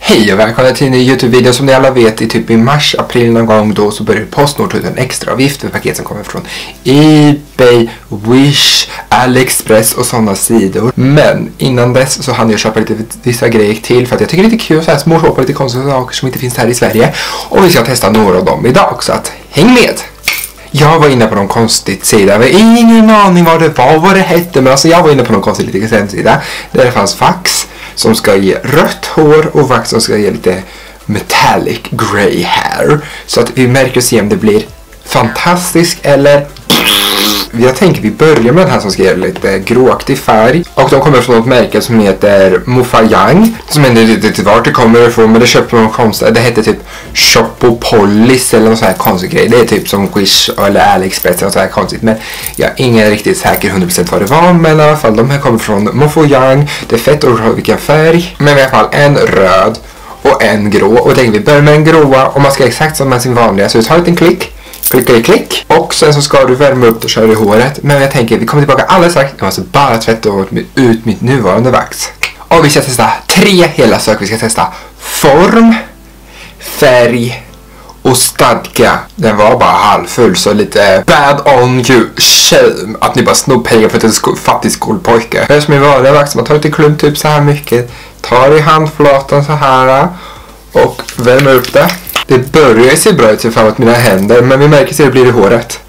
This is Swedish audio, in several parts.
Hej och välkomna till en ny YouTube-video. Som ni alla vet, i mars, april någon gång då så börjar Postnord ta ut en extra avgift för paket som kommer från eBay, Wish, AliExpress och sådana sidor. Men innan dess så hann jag köpa lite vissa grejer till för att jag tycker det är lite kul så här småshoppa lite konstiga saker som inte finns här i Sverige. Och vi ska testa några av dem idag, så att häng med! Jag var inne på någon konstigt sida. Jag har ingen aning vad det hette, men alltså jag var inne på någon konstig lite hemsida där det fanns vax som ska ge rött hår och vax som ska ge lite metallic grey hair. Så att vi märker och ser om det blir fantastiskt eller... Jag tänker vi börjar med den här som ska ge lite gråaktig färg. Och de kommer från något märke som heter Mofajang. Som är lite vart det kommer ifrån, men det köper någon konstigt. Det heter typ Chopopolis eller någon sån här konstig grej. Det är typ som Wish eller AliExpress eller så här konstigt. Men jag är ingen riktigt säker 100% vad det var. Men i alla fall, de här kommer från Mofajang. Det är fett och vilken färg. Men i alla fall en röd och en grå. Och tänker vi börjar med den gråa. Och man ska exakt som med sin vanliga. Så vi tar en liten klick. Klick. Och sen så ska du värma upp och köra i håret. Men jag tänker, vi kommer tillbaka alldeles strax. Jag måste bara tvätta ut mitt nuvarande vax. Och vi ska testa 3 hela saker. Vi ska testa form, färg och stadga. Den var bara halvfull, så lite bad on you shame. Att ni bara snor pengar för att det är en fattig skolpojke. Det är som i vanliga vax. Man tar lite klump typ så här mycket. Tar i handflatan så här. Och värmer upp det. Det börjar se bra ut för mina händer, men vi märker att det blir i håret.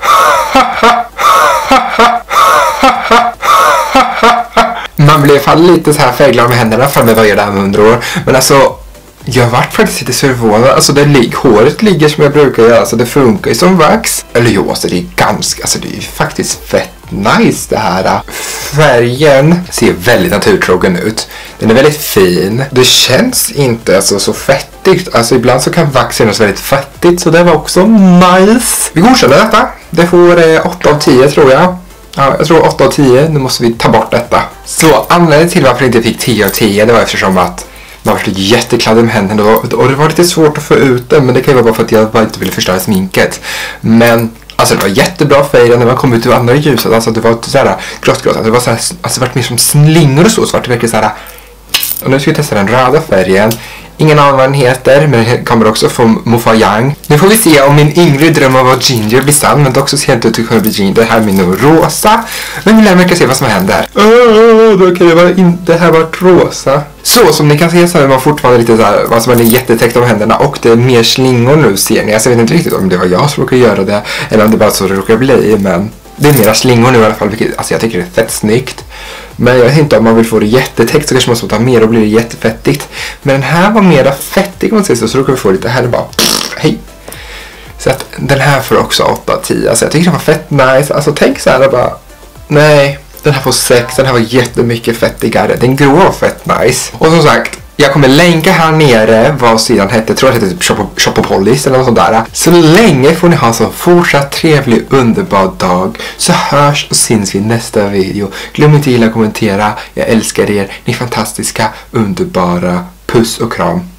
Man blir i alla fall lite så här färgglad med händerna för mig vad gör det här med 100 år. Men alltså, jag har varit faktiskt lite förvånad. Alltså håret ligger som jag brukar göra, så det funkar ju som vax. Eller jo, alltså det är ganska, alltså det är faktiskt fett nice det här. Färgen ser väldigt naturtrogen ut. Den är väldigt fin. Det känns inte alltså så fettigt. Alltså ibland så kan vax kännas väldigt fettigt, så det var också nice. Vi godkänner detta. Det får 8 av 10 tror jag. Ja, jag tror 8 av 10. Nu måste vi ta bort detta. Så anledningen till varför jag inte fick 10 av 10, det var eftersom att man var jättekladdig med händerna och det var lite svårt att få ut det, men det kan ju vara bara för att jag bara inte ville förstöra sminket. Men alltså det var jättebra färg när man kom ut ur andra ljuset. Alltså det var så här grått. Alltså det var så här, alltså det var mer som slingor och så vart det verkligen så här. Och nu ska vi testa den röda färgen. Ingen aning vad den heter, men den kommer också från Mofajang. Nu får vi se om min yngre dröm av att vara ginger blir sann, men dock så ser jag inte ut att kunna bli ginger. Det här är min rosa. Men vi lär se vad som händer. Då kan det vara inte här varit rosa. Så som ni kan se så är man fortfarande lite så här, alltså man är jättetäckt om händerna och det är mer slingor nu ser ni. Alltså jag vet inte riktigt om det var jag som råkar göra det eller om det bara så det råkar bli, men det är mera slingor nu i alla fall, vilket alltså jag tycker det är fett snyggt. Men jag vet inte om man vill få det jättetäckt så kanske man måste ta mer och blir det jättefettigt. Men den här var mera fettig om man säger så då kan vi få lite här bara hej. Så att den här får också 8 av 10. Alltså jag tycker den var fett nice. Alltså tänk så här bara, nej, den här får 6. Den här var jättemycket fettigare. Den grå var fett nice. Och som sagt, jag kommer länka här nere vad sidan hette. Jag tror att det heter typ Chopopolis eller något sånt där. Så länge får ni ha en så fortsatt trevlig, underbar dag. Så hörs och syns vi i nästa video. Glöm inte att gilla och kommentera. Jag älskar er. Ni är fantastiska, underbara. Puss och kram.